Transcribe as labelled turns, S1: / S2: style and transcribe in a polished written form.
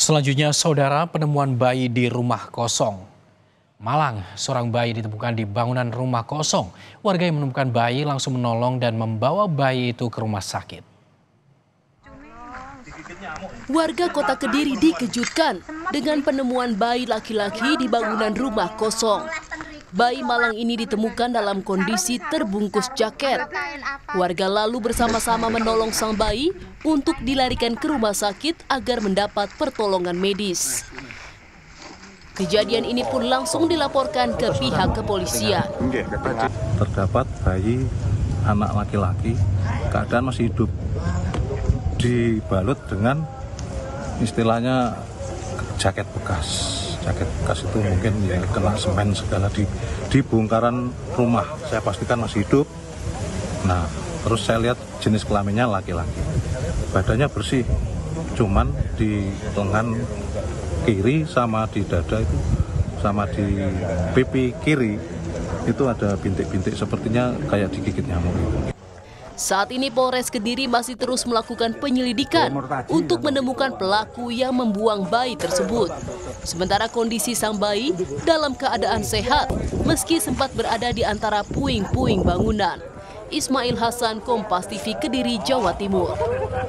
S1: Selanjutnya, saudara, penemuan bayi di rumah kosong. Malang, seorang bayi ditemukan di bangunan rumah kosong. Warga yang menemukan bayi langsung menolong dan membawa bayi itu ke rumah sakit.
S2: Warga Kota Kediri dikejutkan dengan penemuan bayi laki-laki di bangunan rumah kosong. Bayi malang ini ditemukan dalam kondisi terbungkus jaket. Warga lalu bersama-sama menolong sang bayi untuk dilarikan ke rumah sakit agar mendapat pertolongan medis. Kejadian ini pun langsung dilaporkan ke pihak kepolisian.
S3: Terdapat bayi anak laki-laki, keadaan masih hidup, dibalut dengan istilahnya jaket bekas. Jaket bekas itu mungkin ya kena semen segala di bongkaran rumah. Saya pastikan masih hidup. Nah, terus saya lihat jenis kelaminnya laki-laki. Badannya bersih, cuman di lengan kiri sama di dada itu sama di pipi kiri itu ada bintik-bintik sepertinya kayak digigit nyamuk itu.
S2: Saat ini Polres Kediri masih terus melakukan penyelidikan untuk menemukan pelaku yang membuang bayi tersebut. Sementara kondisi sang bayi dalam keadaan sehat meski sempat berada di antara puing-puing bangunan. Ismail Hasan, Kompas TV, Kediri, Jawa Timur.